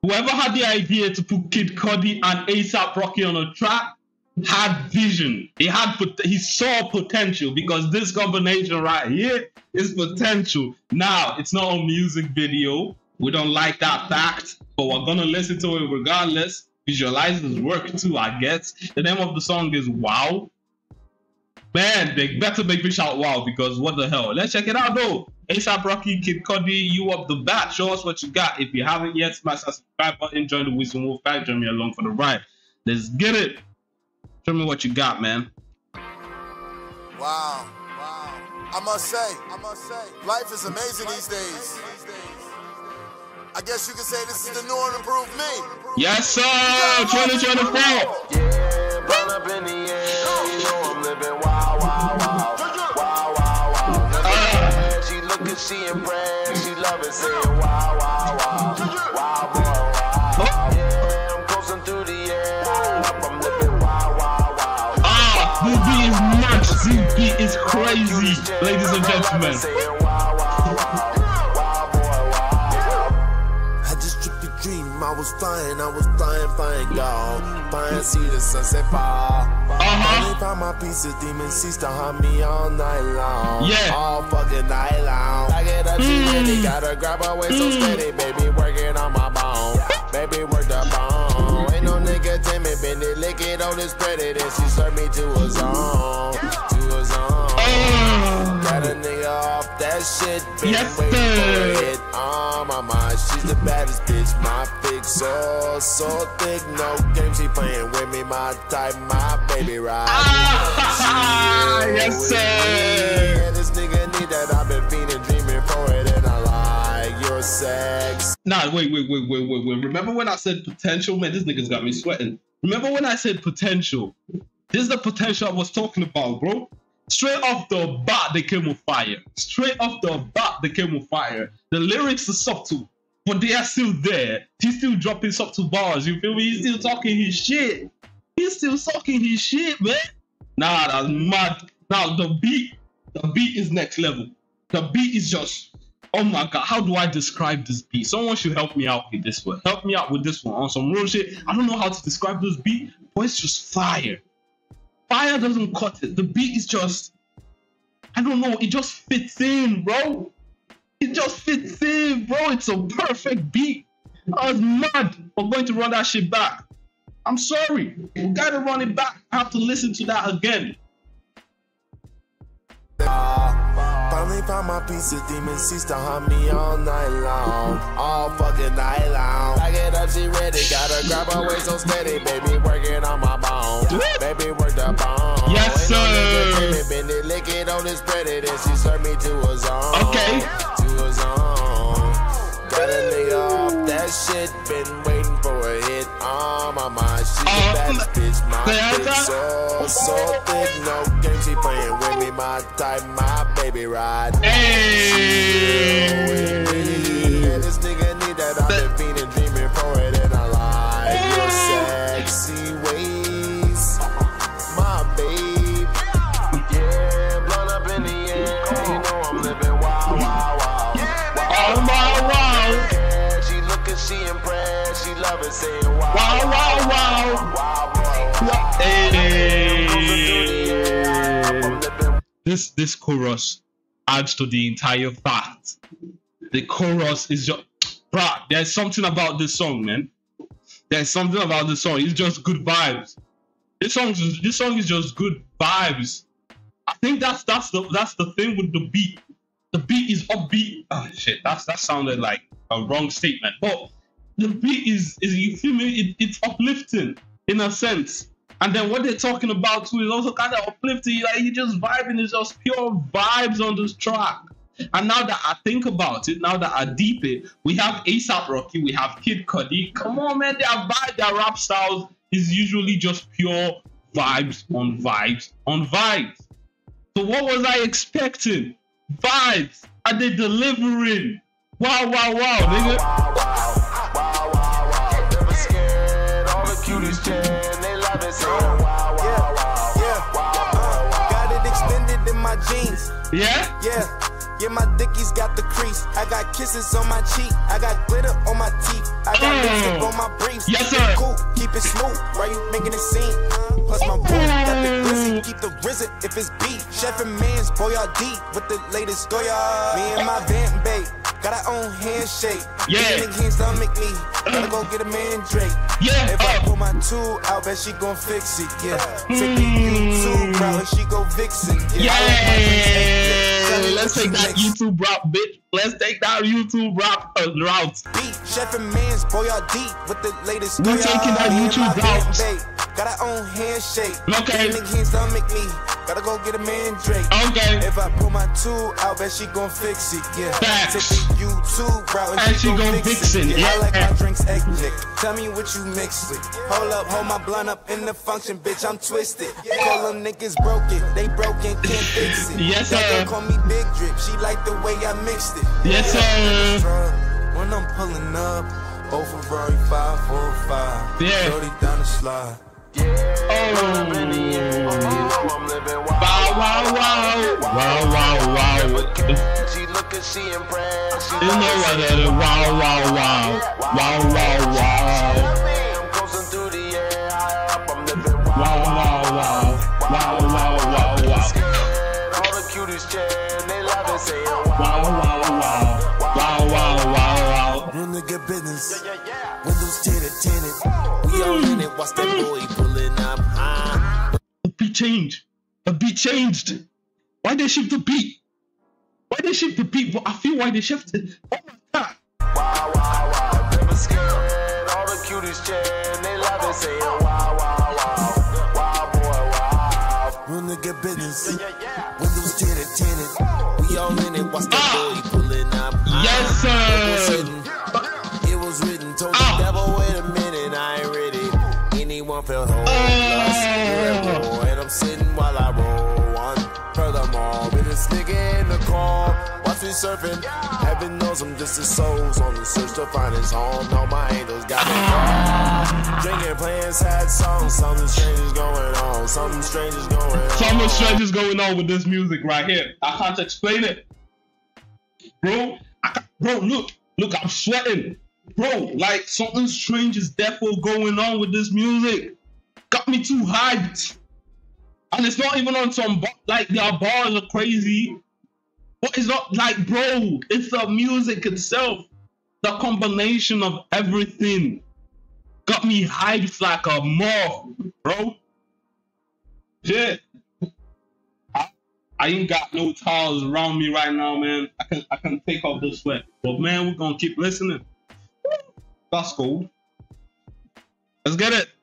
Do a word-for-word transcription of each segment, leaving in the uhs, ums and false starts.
Whoever had the idea to put Kid Cudi and ASAP Rocky on a track had vision. He had, he saw potential, because this combination right here is potential. Now, it's not a music video. We don't like that fact, but we're gonna listen to it regardless. Visualize his work too, I guess. The name of the song is Wow. Man, they better make me shout wow, because what the hell? Let's check it out though. ASAP Rocky, Kid Cudi, you up the bat. Show us what you got. If you haven't yet, smash that subscribe button. Join the WisdomWolf pack. Join me along for the ride. Let's get it. Show me what you got, man. Wow, wow. I must say, I must say, life is amazing these days. I guess you could say this is the new and improved me. Yes, sir. twenty twenty-four. Yeah, burn up in the air. You know I'm living wow, wow, wow. Wow, wow, wow. Uh, she looking, she impressed. She love it, saying wow, wow, wow. Wow, boy, wow. Yeah, I'm coasting through the air. I'm living wow, wow, wow. Ah, this beat is nuts. This beat is crazy, ladies and gentlemen. I was flying, I was flying, flying, y'all. Flying, see the sunset fall. Uh-huh. Only found my piece of demon seats to haunt me all night long. Yeah. All fucking night long. I get up, she mm. ready, gotta grab her waist so steady. Baby, working on my bone. Baby, work the bone. Ain't no nigga timid, bend it, lick it on this pretty. Then she served me to a zone. To a zone. Uh. Got a nigga off that shit. Been yes, waiting sir. for it on my mind. She's the baddest bitch, my thick so, so thick, no game, she playing with me, my type, my baby ride. Ah, yes, sir. Yeah, this nigga need that, I've been feeling, dreaming for it, and I like your sex. Nah, wait, wait, wait, wait, wait, wait. Remember when I said potential? Man, this nigga's got me sweating. Remember when I said potential? This is the potential I was talking about, bro. Straight off the bat, they came with fire. Straight off the bat, they came with fire. The lyrics are subtle, but they are still there. He's still dropping subtle bars, you feel me? He's still talking his shit. He's still talking his shit, man. Nah, that's mad. Now, the beat, the beat is next level. The beat is just, oh my God, how do I describe this beat? Someone should help me out with this one. Help me out with this one on some real shit. I don't know how to describe this beat, but it's just fire. Fire doesn't cut it. The beat is just, I don't know, it just fits in, bro. It just fits in, bro. It's a perfect beat. I was mad. We're going to run that shit back. I'm sorry. We gotta run it back. I have to listen to that again. Finally found my piece of demon seats to haunt me all night long. All fucking night long. I get up, she ready. Gotta grab her waist so steady. Baby, working on my bone. Baby, work the bone. Yes, sir. Bend it, lick it on this pretty. Then she served me to a zone. Okay. To a zone. Got a nigga off that shit. Been waiting for a hit on my mind. She's uh, the baddest bitch. My bitch so, so thick. No game, she playing with me. My type, my baby ride. Hey. Yeah, this nigga need that. I've been feeling, dreaming for it, and I like your sexy ways, my babe. Yeah, blown up in the air. You know I'm living wow, wow, wow. Oh my wow. Yeah, she looking, she impressed. She love it, saying wow, wow, wow, wow. Wow, boy, wow. Hey. This this chorus adds to the entire fact. The chorus is just, bruh, there's something about this song, man. There's something about this song. It's just good vibes. This song, this song is just good vibes. I think that's that's the that's the thing with the beat. The beat is upbeat. Oh shit, that's that sounded like a wrong statement. But the beat is is you feel me? It, it's uplifting in a sense. And then what they're talking about too is also kind of uplifting. Like you just vibing, it's just pure vibes on this track. And now that I think about it, now that I deep it, we have ASAP Rocky, we have Kid Cudi. Come on, man, their vibe, their rap styles is usually just pure vibes on vibes on vibes. So what was I expecting? Vibes. Are they delivering? Wow, wow, wow, nigga. Wow, wow, wow, wow, wow. Never scared, all the cuties chat, they love it, saying wow, wow, wow, yeah, wow, uh, wow. Got it extended in my jeans. Yeah? Yeah. Yeah, my dickies got the crease. I got kisses on my cheek. I got glitter on my teeth. I got lipstick my briefs. Yes, keep sir. it cool, keep it smooth. Why you making it seem? Plus my boy got the glizzy, keep the risen if it's beef. Chef and man's boy are deep with the latest Goya. Me and my van babe got our own handshake. Yeah. Nigga can't stomach me. Gotta go get a man Drake. Yeah. If I Uh. pull my tool out, bet she gon' fix it. Yeah. Take the YouTube route and she go vixen. Yeah. I like my drinks extra. Tell me Let's what take you that mix. YouTube rap, bitch. Let's take that YouTube rap uh, route. Beat, chef and man's boy are deep with the latest. We're Goya. taking that Me and YouTube my van route. babe got our own handshake. Okay. Nigga can't stomach me. Gotta go get a man Drake. Okay. If I pull my tool out, bet she gon' fix it. Yeah. Facts. Take the YouTube route and, And she, she gon' gon' fix, fix it. it. Yeah. I like Yeah. my drinks eclectic. Tell me what you mix with. Hold up, hold my blunt up in the function, bitch. I'm twisted. Call them niggas broken. They broken, can't fix it. Yes, That sir. girl call me Big Drip. She like the way I mixed it. Yes, Yeah. sir. When I'm pulling up, oh Ferrari five four five. Yeah. Shorty down the slide. Oh. Wow, wow, wow. Wow, wow, wow. She look at she impressed. She You know what that is. Wow, wow, wow. Wow, wow, wow. I'm coasting through the air. High up, I'm living Wow, wow, wow. Wow, wow, wow, wow. all the cuties chat. They love it, saying wow. Wow, wow, wow. Wow, wow, wow, wow. Real nigga business. Yeah, yeah. Windows tinted, tinted. We all in it. Watch that boy pulling up. Ah. A beat changed. A beat changed. Why they shift the beat? Why they shift the beat? Well, I feel why they shifted. Oh my god. Wow, wow, wow. Never scared. All the cuties chat. They love it, saying wow, wow, wow. Wow, boy, wow. Real nigga business. Yeah, yeah. Windows tinted, tinted. We all in it. Watch that Ah. boy pulling up. Yes, It was sir. written. It was written. Told Ah. the devil, wait a minute, I ain't ready. Anyone felt hopeless. You're at war, and I'm sitting while I roll one. Furthermore, with this nigga in the car, watch me surfing. Heaven knows I'm just his souls on the search to find his home. No, my angels got me. Drinking, playing sad songs. Something strange is going on. Something strange is going on. Something strange is going on with this music right here. I can't explain it. Bro, I can't, bro, look. Look, I'm sweating. Bro, like something strange is definitely going on with this music. Got me too hyped. And it's not even on some, bar, like their bars are crazy. But it's not like, bro, it's the music itself. The combination of everything got me hyped like a moth, bro. Shit. I, I ain't got no towels around me right now, man. I can I can take off the sweat. But man, we're gonna keep listening. That's cool. Let's get it.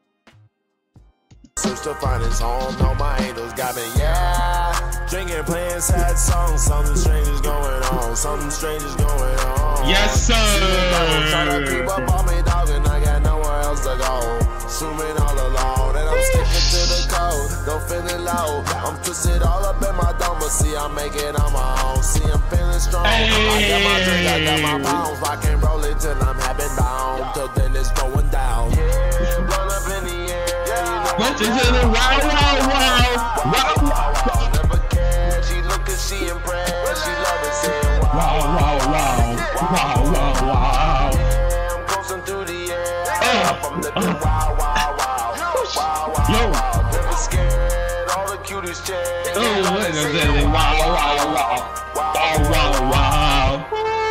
Search to find his home. No, my angels got me, yeah. Drinking, playing sad songs. Something strange is going on. Something strange is going on. Yes, sir. Trying to keep up on me, dog, and I got nowhere else to go. Swimming all alone, and I'm sticking to the code. Don't feel it low. I'm twisted all up in my dome, but see, I'm making on my own. See, I'm feeling strong. I got my drink, I got my pounds. Rock and roll it till I'm having bound. Till then it's going down. Yeah, blown up in the air. Went to the wow, wow, wow, wow, wow, Never cared. She look at she impressed. She love it, saying wow. wow, wow, wow, wow, wow. Yeah, I'm coasting through the air. I'm living wow, wow, wow. Wow, wow, Yo. wow. Never scared. All the cuties chat. Oh, wait a second. Wow, wow, wow, wow, wow, wow.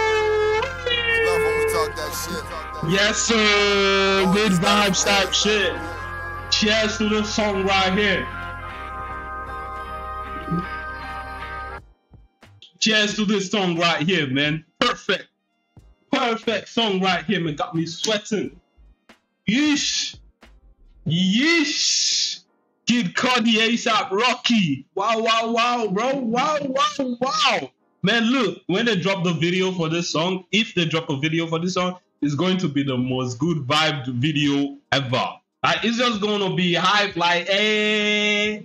Love when we talk that shit. Yes, sir. Good vibes type shit. Cheers to this song right here. Cheers to this song right here, man. Perfect. Perfect song right here, man. Got me sweating. Yeesh. Yeesh. Kid Cudi, ASAP Rocky. Wow, wow, wow, bro. Wow, wow, wow. Man, look, when they drop the video for this song, if they drop a video for this song, it's going to be the most good vibed video ever. Like, it's just gonna be hype, like, hey,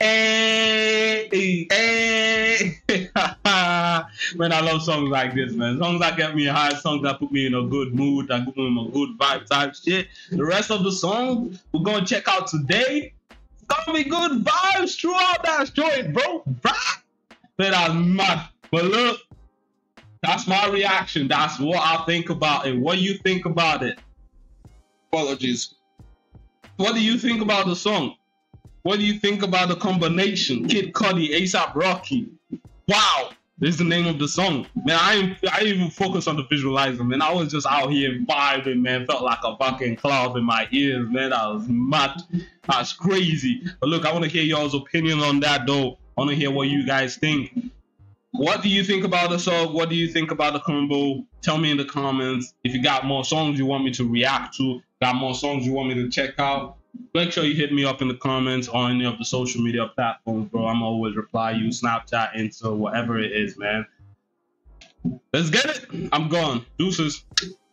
hey, hey. Man, I love songs like this, man. Songs that get me high, songs that put me in a good mood, that put me in a good vibe type shit. The rest of the songs we're gonna check out today, it's gonna be good vibes throughout that joint, bro. Man, that's mad. But look, that's my reaction. That's what I think about it. What do you think about it? Apologies. What do you think about the song? What do you think about the combination? Kid Cudi, ASAP Rocky. Wow, this is the name of the song. Man, I ain't, I didn't even focus on the visualizing, man. I was just out here vibing, man. Felt like a fucking cloud in my ears, man. That was mad. That's crazy. But look, I want to hear y'all's opinion on that, though. I want to hear what you guys think. What do you think about the song? What do you think about the combo? Tell me in the comments. If you got more songs you want me to react to, got more songs you want me to check out, make sure you hit me up in the comments on any of the social media platforms, bro. I'm always reply you, Snapchat, Insta, whatever it is, man. Let's get it. I'm gone. Deuces.